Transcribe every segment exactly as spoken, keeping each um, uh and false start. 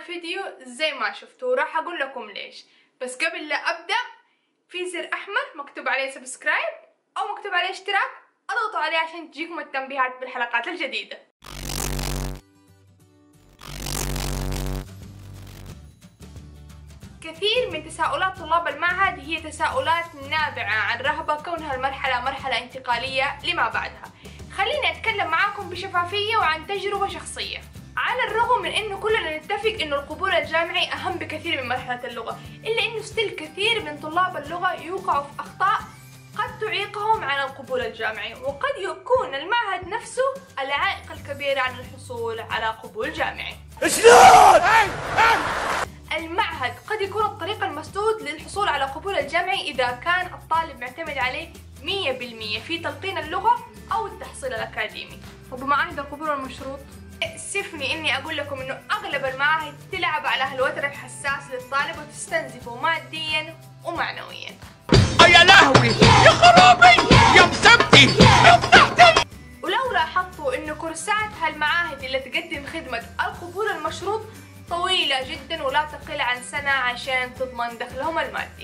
الفيديو زي ما شفتوا، راح اقول لكم ليش. بس قبل لا ابدا، في زر احمر مكتوب عليه سبسكرايب او مكتوب عليه اشتراك، اضغطوا عليه عشان تجيكم التنبيهات بالحلقات الجديدة. كثير من تساؤلات طلاب المعهد هي تساؤلات نابعة عن رهبة كونها المرحلة مرحلة انتقالية لما بعدها. خليني أتكلم معاكم بشفافية وعن تجربة شخصية. على الرغم من إنه كلنا نتفق إنه القبول الجامعي أهم بكثير من مرحلة اللغة، إلا إنه ستيل كثير من طلاب اللغة يوقعوا في أخطاء قد تعيقهم عن القبول الجامعي، وقد يكون المعهد نفسه العائق الكبير عن الحصول على قبول جامعي. شلون؟ المعهد قد يكون الطريق المسدود للحصول على قبول الجامعي إذا كان الطالب معتمد عليه مية بالمية في تلقين اللغة أو التحصيل الأكاديمي. وبمعاهد القبول المشروط، يأسفني إني أقول لكم إنه أغلب المعاهد تلعب على هالوتر الحساس للطالب وتستنزفه ماديا ومعنويا. يا لهوي يا خرابي يا مسبتي يا فتحتي. ولو لاحظتوا إنه كورسات هالمعاهد اللي تقدم خدمة القبول المشروط طويلة جدا ولا تقل عن سنة عشان تضمن دخلهم المادي.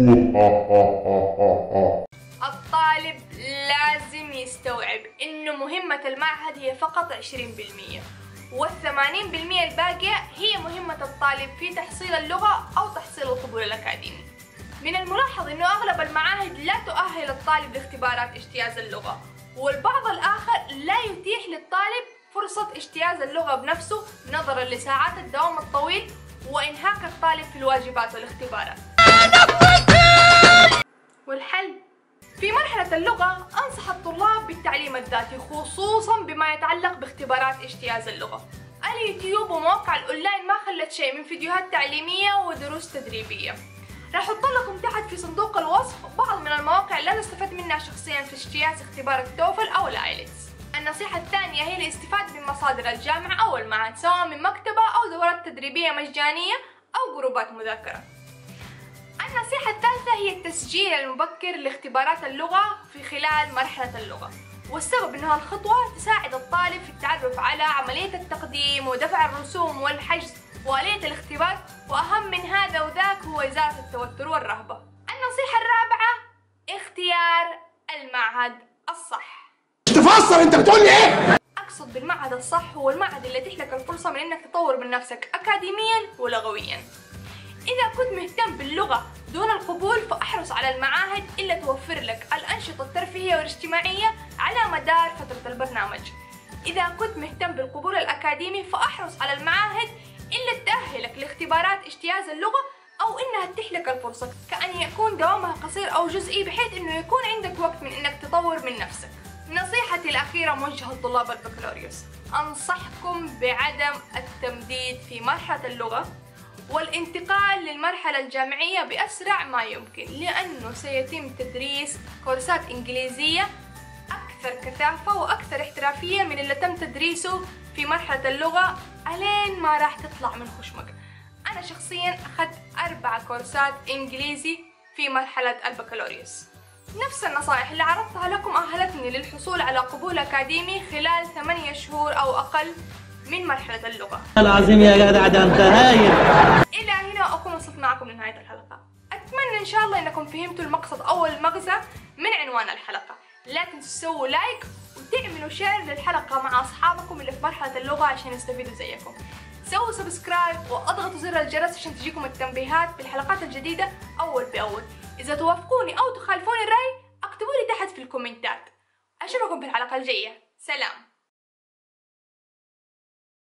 الطالب لازم يستوعب إنه مهمة المعهد هي فقط عشرين بالمية، والثمانين بالمية الباقية هي مهمة الطالب في تحصيل اللغة أو تحصيل القبول الأكاديمي. من الملاحظ إنه أغلب المعاهد لا تؤهل الطالب لاختبارات اجتياز اللغة، والبعض الآخر لا يتيح للطالب فرصة اجتياز اللغة بنفسه نظرا لساعات الدوام الطويل وإنهاك الطالب في الواجبات والاختبارات. والحل؟ في مرحلة اللغة أنصح الطلاب بالتعليم الذاتي، خصوصا بما يتعلق باختبارات اجتياز اللغة. اليوتيوب ومواقع الأونلاين ما خلت شيء من فيديوهات تعليمية ودروس تدريبية. راح أحط لكم تحت في صندوق الوصف بعض من المواقع اللي أنا استفدت منها شخصيا في اجتياز اختبار التوفل أو الآيلتس. النصيحة الثانية هي الاستفادة من مصادر الجامعة أو المعهد، سواء من مكتبة أو دورات تدريبية مجانية أو جروبات مذاكرة. النصيحة الثالثة هي التسجيل المبكر لاختبارات اللغة في خلال مرحلة اللغة، والسبب أنها الخطوة تساعد الطالب في التعرف على عملية التقديم ودفع الرسوم والحجز وآلية الاختبار، وأهم من هذا وذاك هو إزالة التوتر والرهبة. النصيحة الرابعة اختيار المعهد الصح. تفسر انت بتقول لي ايه؟ أقصد بالمعهد الصح هو المعهد اللي يتيح لك الفرصة من إنك تطور من نفسك أكاديميا ولغويا. إذا كنت مهتم باللغة دون القبول فأحرص على المعاهد اللي توفر لك الأنشطة الترفيهية والاجتماعية على مدار فترة البرنامج. إذا كنت مهتم بالقبول الأكاديمي فأحرص على المعاهد اللي تأهلك لاختبارات اجتياز اللغة أو إنها تتيح لك الفرصة، كأن يكون دوامها قصير أو جزئي بحيث إنه يكون عندك وقت من إنك تطور من نفسك. نصيحتي الأخيرة موجهة لطلاب البكالوريوس، أنصحكم بعدم التمديد في مرحلة اللغة والانتقال للمرحلة الجامعية بأسرع ما يمكن، لأنه سيتم تدريس كورسات إنجليزية أكثر كثافة وأكثر احترافية من اللي تم تدريسه في مرحلة اللغة ألين ما راح تطلع من خشمك. أنا شخصيا أخذت أربع كورسات إنجليزي في مرحلة البكالوريوس. نفس النصائح اللي عرضتها لكم أهلتني للحصول على قبول أكاديمي خلال ثمانية شهور أو أقل من مرحلة اللغة. العظيم يا جدع ده انت هايل. إلى هنا أكون وصلت معكم لنهاية الحلقة. أتمنى إن شاء الله إنكم فهمتوا المقصد أو المغزى من عنوان الحلقة. لا تنسوا تسووا لايك وتعملوا شير للحلقة مع أصحابكم اللي في مرحلة اللغة عشان يستفيدوا زيكم. سووا سبسكرايب واضغطوا زر الجرس عشان تجيكم التنبيهات بالحلقات الجديدة أول بأول. إذا توافقوني أو تخالفوني الرأي اكتبوا لي تحت في الكومنتات. أشوفكم في الحلقة الجاية. سلام.